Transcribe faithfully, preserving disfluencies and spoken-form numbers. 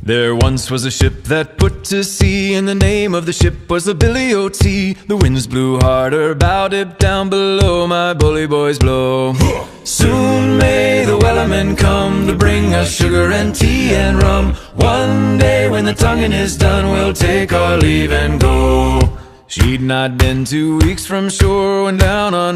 There once was a ship that put to sea, and the name of the ship was the Billy O T. The winds blew harder, bowed it down below, my bully boys blow. Soon may the wellerman come to bring us sugar and tea and rum. One day when the tonguing is done, we'll take our leave and go. She'd not been two weeks from shore when down on